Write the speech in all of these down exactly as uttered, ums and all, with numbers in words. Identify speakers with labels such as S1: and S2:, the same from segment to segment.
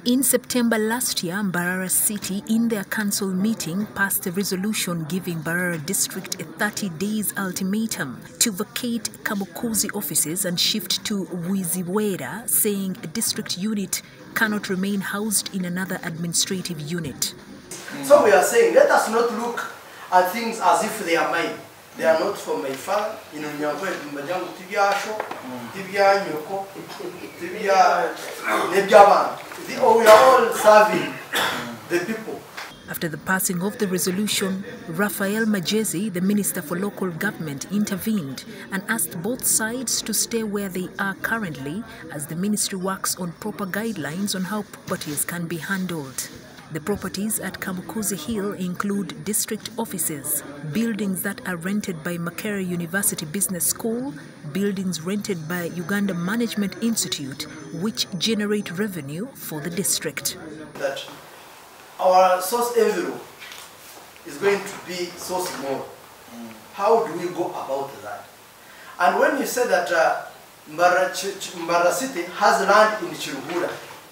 S1: In September last year, Mbarara City, in their council meeting, passed a resolution giving Mbarara District a thirty days ultimatum to vacate Kamukuzi offices and shift to Bwizibwera, saying a district unit cannot remain housed in another administrative unit.
S2: So we are saying, let us not look at things as if they are mine. They are not for my father. In Unyango, Majangu, Tibia Asho, Tibia Nyoko, Tibia Nebjaban. We are all serving the people.
S1: After the passing of the resolution, Raphael Majezi, the Minister for Local Government, intervened and asked both sides to stay where they are currently as the ministry works on proper guidelines on how properties can be handled. The properties at Kamukuzi Hill include district offices, buildings that are rented by Makerere University Business School, buildings rented by Uganda Management Institute, which generate revenue for the district.
S2: That our source envelope is going to be so small. How do we go about that? And when you say that uh, Mbarara, Mbarara City has land in Chiruhura,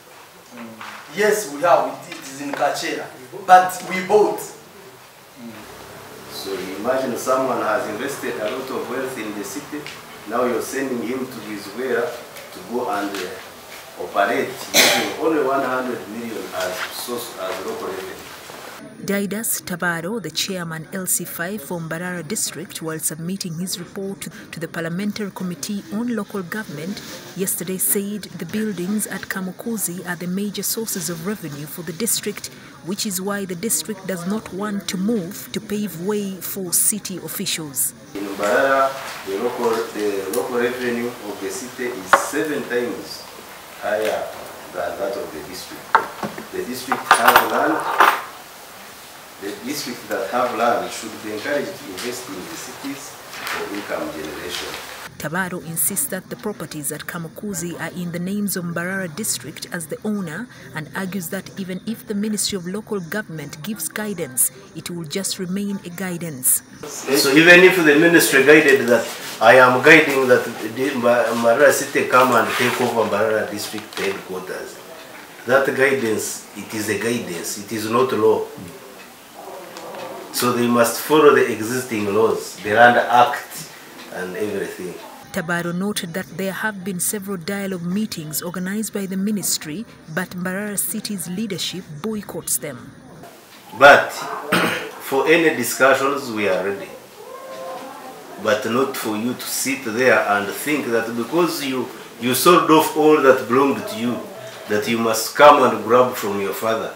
S2: mm. yes, we have. It is in Kachera, but we bought.
S3: Mm. So you imagine someone has invested a lot of wealth in the city. Now you're sending him to Bwizibwera to go and uh, operate using only one hundred million as source as local revenue.
S1: Didas Tabaro, the chairman L C five for Mbarara District, while submitting his report to the Parliamentary Committee on Local Government yesterday, said the buildings at Kamukuzi are the major sources of revenue for the district, which is why the district does not want to move to pave way for city officials.
S3: In Mbarara, the local, the local revenue of the city is seven times higher than that of the district. The district has land. The districts that have land should be encouraged to invest in the cities for income generation.
S1: Tabaro insists that the properties at Kamukuzi are in the names of Mbarara District as the owner, and argues that even if the Ministry of Local Government gives guidance, it will just remain a guidance.
S3: So even if the ministry guided that I am guiding that Mbarara City come and take over Mbarara District headquarters, that guidance, it is a guidance, it is not law. So they must follow the existing laws, the Land Act and everything.
S1: Tabaro noted that there have been several dialogue meetings organized by the ministry, but Mbarara City's leadership boycotts them.
S3: But for any discussions, we are ready. But not for you to sit there and think that because you, you sold off all that belonged to you, that you must come and grab from your father.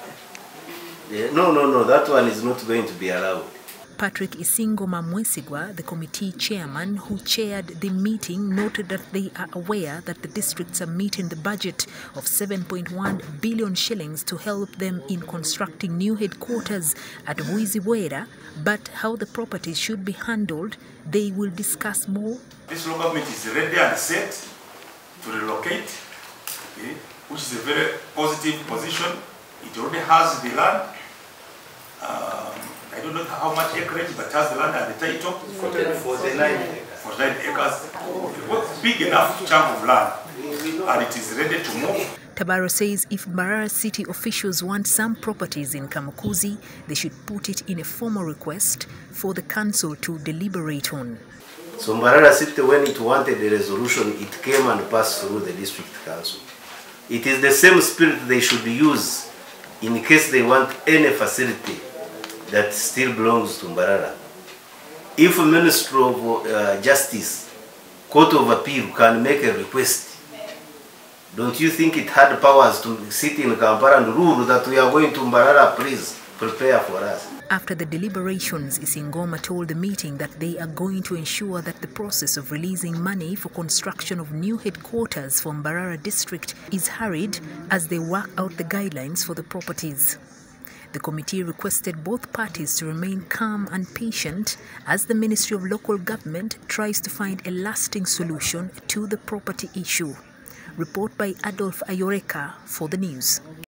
S3: Yeah, no, no, no, that one is not going to be allowed.
S1: Patrick Isingoma Mwesigwa, the committee chairman who chaired the meeting, noted that they are aware that the districts are meeting the budget of seven point one billion shillings to help them in constructing new headquarters at Bwizibwera, but how the property should be handled, they will discuss more.
S4: This local government is ready and set to relocate, okay, which is a very positive position. It already has the land. Um, I don't know how much acreage, but has the land and the title.
S2: forty-nine acres.
S4: forty-nine acres. Big enough chunk of land. And it is ready to move.
S1: Tabaro says if Mbarara City officials want some properties in Kamukuzi, they should put it in a formal request for the council to deliberate on.
S3: So Mbarara City, when it wanted the resolution, it came and passed through the district council. It is the same spirit they should use in case they want any facility that still belongs to Mbarara. If a Ministry of uh, Justice, Court of Appeal can make a request, don't you think it had powers to sit in Kampala and rule that we are going to Mbarara, please prepare for us?
S1: After the deliberations, Isingoma told the meeting that they are going to ensure that the process of releasing money for construction of new headquarters for Mbarara District is hurried as they work out the guidelines for the properties. The committee requested both parties to remain calm and patient as the Ministry of Local Government tries to find a lasting solution to the property issue. Report by Adolf Ayoreka for the news.